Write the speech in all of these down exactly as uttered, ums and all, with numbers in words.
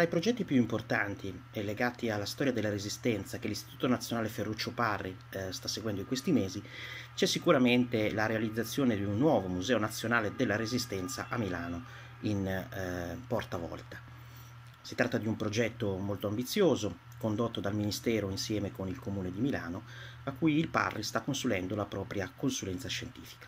Tra i progetti più importanti e legati alla storia della Resistenza che l'Istituto Nazionale Ferruccio Parri eh, sta seguendo in questi mesi, c'è sicuramente la realizzazione di un nuovo Museo Nazionale della Resistenza a Milano, in eh, Porta Volta. Si tratta di un progetto molto ambizioso, condotto dal Ministero insieme con il Comune di Milano, a cui il Parri sta consulendo la propria consulenza scientifica.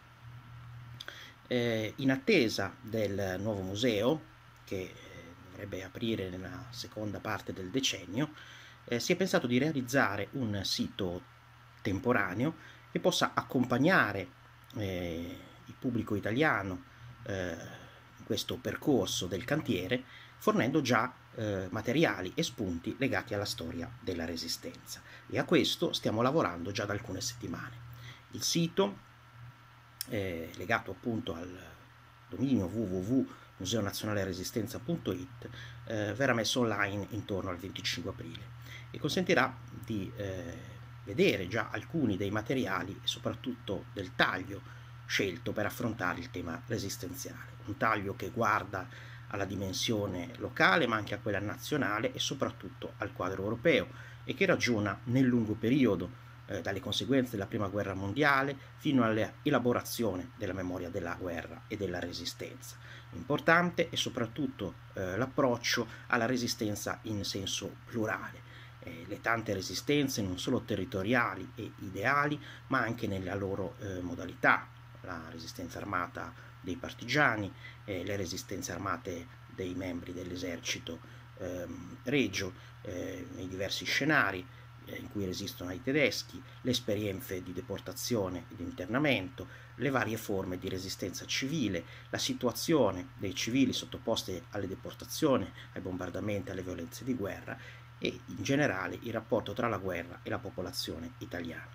Eh, in attesa del nuovo museo, che dovrebbe aprire nella seconda parte del decennio, eh, si è pensato di realizzare un sito temporaneo che possa accompagnare eh, il pubblico italiano eh, in questo percorso del cantiere, fornendo già eh, materiali e spunti legati alla storia della Resistenza. E a questo stiamo lavorando già da alcune settimane. Il sito, eh, legato appunto al dominio w w w punto museo nazionale resistenza punto it, eh, verrà messo online intorno al venticinque aprile e consentirà di eh, vedere già alcuni dei materiali e soprattutto del taglio scelto per affrontare il tema resistenziale. Un taglio che guarda alla dimensione locale ma anche a quella nazionale e soprattutto al quadro europeo e che ragiona nel lungo periodo, eh, dalle conseguenze della prima guerra mondiale fino all'elaborazione della memoria della guerra e della resistenza. Importante è soprattutto eh, l'approccio alla resistenza in senso plurale, eh, le tante resistenze non solo territoriali e ideali ma anche nella loro eh, modalità, la resistenza armata dei partigiani, eh, le resistenze armate dei membri dell'esercito ehm, regio eh, nei diversi scenari in cui resistono ai tedeschi, le esperienze di deportazione e di internamento, le varie forme di resistenza civile, la situazione dei civili sottoposti alle deportazioni, ai bombardamenti, alle violenze di guerra e in generale il rapporto tra la guerra e la popolazione italiana.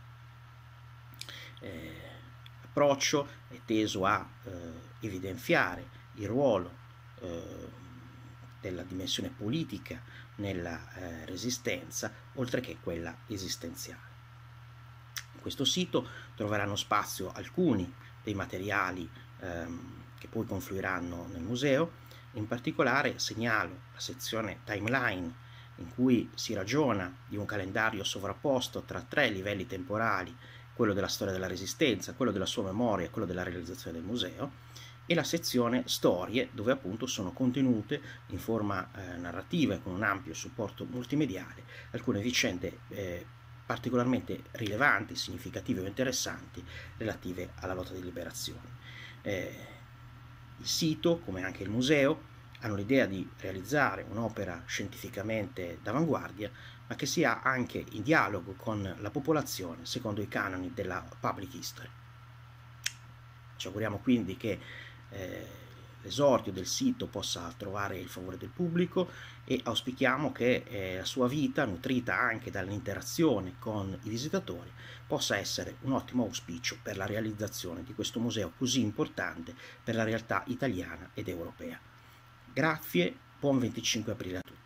Eh, l'approccio è teso a eh, evidenziare il ruolo eh, della dimensione politica nella eh, resistenza, oltre che quella esistenziale. In questo sito troveranno spazio alcuni dei materiali ehm, che poi confluiranno nel museo. In particolare segnalo la sezione timeline, in cui si ragiona di un calendario sovrapposto tra tre livelli temporali, quello della storia della Resistenza, quello della sua memoria e quello della realizzazione del museo, e la sezione storie, dove appunto sono contenute in forma eh, narrativa e con un ampio supporto multimediale alcune vicende eh, particolarmente rilevanti, significative o interessanti relative alla lotta di liberazione. Eh, il sito, come anche il museo, hanno l'idea di realizzare un'opera scientificamente d'avanguardia, ma che sia anche in dialogo con la popolazione secondo i canoni della public history. Ci auguriamo quindi che Eh, l'esordio del sito possa trovare il favore del pubblico e auspichiamo che eh, la sua vita, nutrita anche dall'interazione con i visitatori, possa essere un ottimo auspicio per la realizzazione di questo museo così importante per la realtà italiana ed europea. Grazie, buon venticinque aprile a tutti.